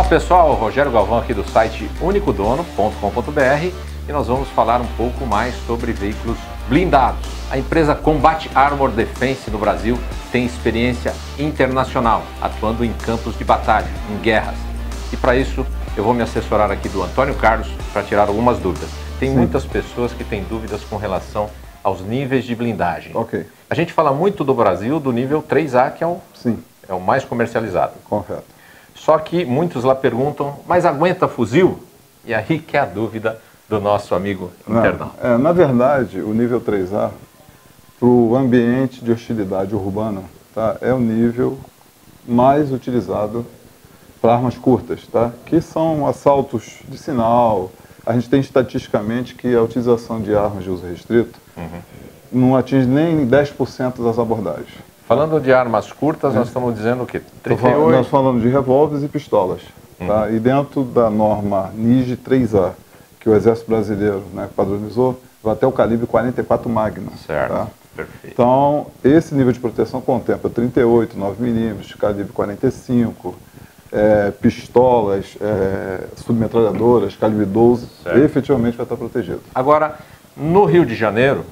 Olá pessoal, Rogério Galvão aqui do site unicodono.com.br e nós vamos falar um pouco mais sobre veículos blindados. A empresa Combat Armor Defense no Brasil tem experiência internacional, atuando em campos de batalha, em guerras. E para isso eu vou me assessorar aqui do Antônio Carlos para tirar algumas dúvidas. Tem muitas pessoas que têm dúvidas com relação aos níveis de blindagem. Ok. A gente fala muito do Brasil do nível 3A, que é o mais comercializado. Correto. Só que muitos lá perguntam, mas aguenta fuzil? E aí que é a dúvida do nosso amigo internauta. Na verdade, o nível 3A, para o ambiente de hostilidade urbana, tá, é o nível mais utilizado para armas curtas, tá, que são assaltos de sinal. A gente tem estatisticamente que a utilização de armas de uso restrito não atinge nem 10% das abordagens. Falando de armas curtas, nós estamos dizendo o quê? 38? Nós falamos de revólveres e pistolas. Tá? E dentro da norma NIJ 3A, que o Exército Brasileiro, né, padronizou, vai até o calibre 44 Magnum. Certo, tá? Perfeito. Então, esse nível de proteção contempla 38, 9mm, calibre 45, pistolas, submetralhadoras, calibre 12, efetivamente vai estar protegido. Agora, no Rio de Janeiro,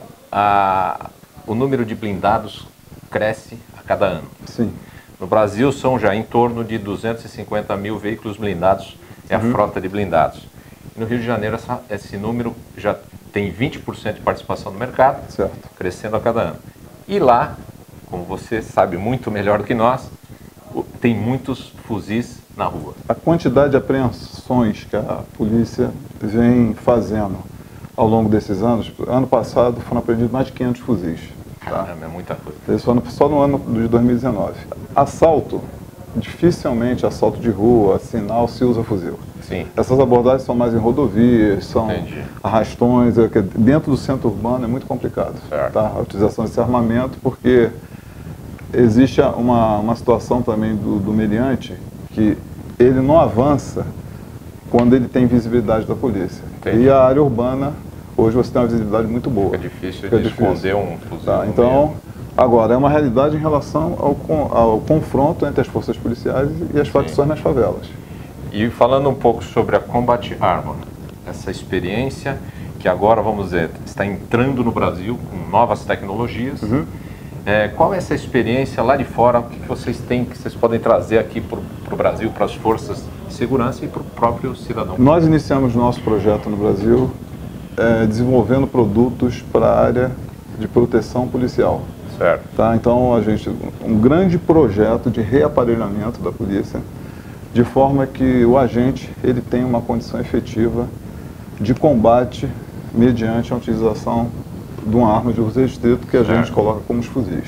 o número de blindados cresce a cada ano. Sim. No Brasil são já em torno de 250 mil veículos blindados, é a frota de blindados. E no Rio de Janeiro esse número já tem 20% de participação no mercado, crescendo a cada ano. E lá, como você sabe muito melhor do que nós, tem muitos fuzis na rua. A quantidade de apreensões que a polícia vem fazendo ao longo desses anos, ano passado foram apreendidos mais de 500 fuzis. Caramba, é muita coisa. Isso só no ano de 2019. Assalto, dificilmente assalto de rua, sinal, se usa fuzil. Sim. Essas abordagens são mais em rodovias, são arrastões, dentro do centro urbano é muito complicado, tá? A utilização desse armamento, porque existe uma situação também do meliante que ele não avança quando ele tem visibilidade da polícia. E a área urbana, hoje você tem uma visibilidade muito boa. Fica difícil de esconder um fuzil. Tá, então, agora, é uma realidade em relação ao confronto entre as forças policiais e as facções nas favelas. E falando um pouco sobre a Combat Armor, essa experiência que agora, vamos dizer, está entrando no Brasil com novas tecnologias. Qual é essa experiência lá de fora? O que vocês têm, que vocês podem trazer aqui para o Brasil, para as forças de segurança e para o próprio cidadão? Nós iniciamos nosso projeto no Brasil desenvolvendo produtos para a área de proteção policial. Certo. Tá? Então, um grande projeto de reaparelhamento da polícia, de forma que o agente ele tenha uma condição efetiva de combate mediante a utilização de uma arma de uso restrito que a gente coloca como os fuzis.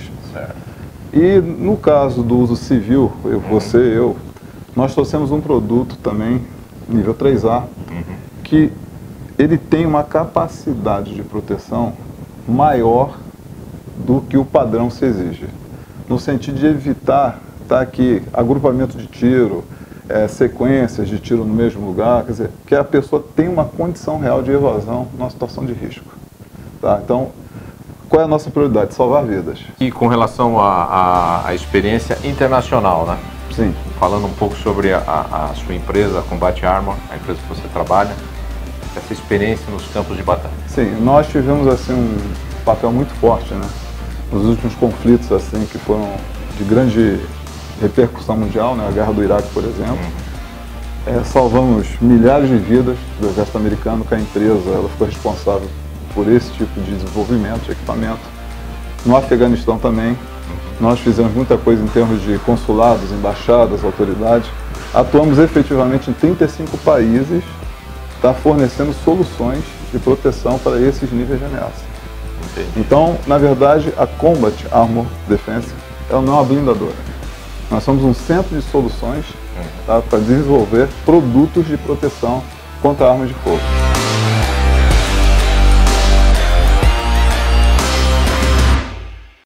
E no caso do uso civil, eu, nós trouxemos um produto também, nível 3A, que ele tem uma capacidade de proteção maior do que o padrão se exige, no sentido de evitar que agrupamento de tiro, sequências de tiro no mesmo lugar, quer dizer, que a pessoa tem uma condição real de evasão numa situação de risco. Tá? Então, qual é a nossa prioridade? Salvar vidas. E com relação à experiência internacional, né? Sim. Falando um pouco sobre a sua empresa, a Combat Armor, a empresa que você trabalha, essa experiência nos campos de batalha. Sim, nós tivemos assim um papel muito forte, né? Nos últimos conflitos assim que foram de grande repercussão mundial, né? A guerra do Iraque, por exemplo. Salvamos milhares de vidas do exército americano, que a empresa ela ficou responsável por esse tipo de desenvolvimento, de equipamento. No Afeganistão também, nós fizemos muita coisa em termos de consulados, embaixadas, autoridades. Atuamos efetivamente em 35 países, fornecendo soluções de proteção para esses níveis de ameaça. Então, na verdade, a Combat Armor Defense ela não é uma blindadora. Nós somos um centro de soluções para desenvolver produtos de proteção contra armas de fogo.